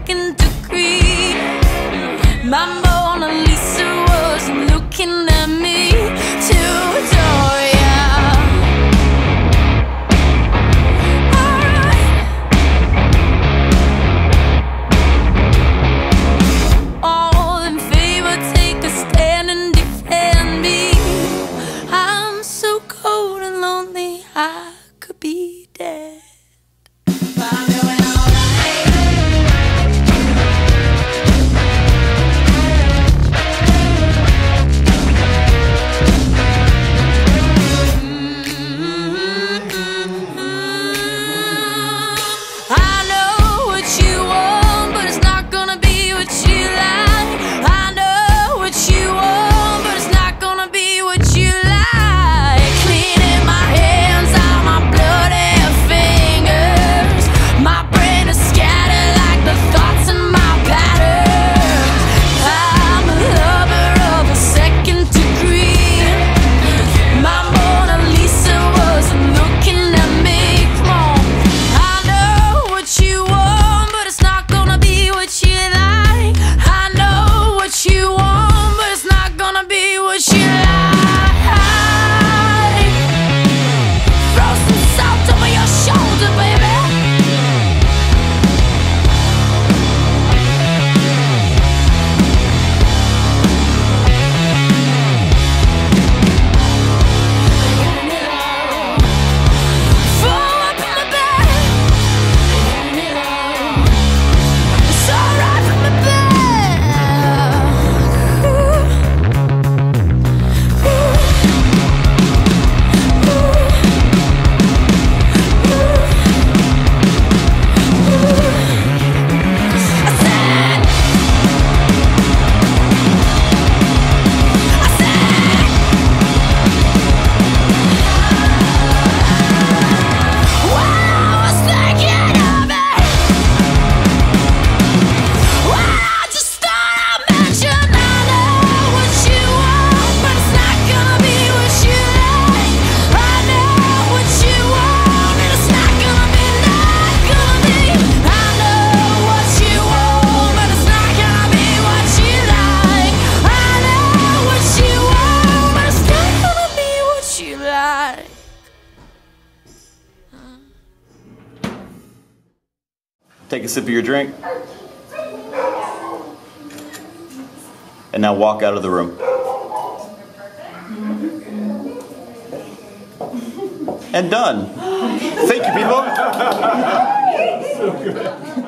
second degree. My Mona Lisa was looking at me to adore ya. Alright. All in favor, take a stand and defend me. I'm so cold and lonely, I could be dead. Take a sip of your drink. And now walk out of the room. And done. Thank you, people. So good.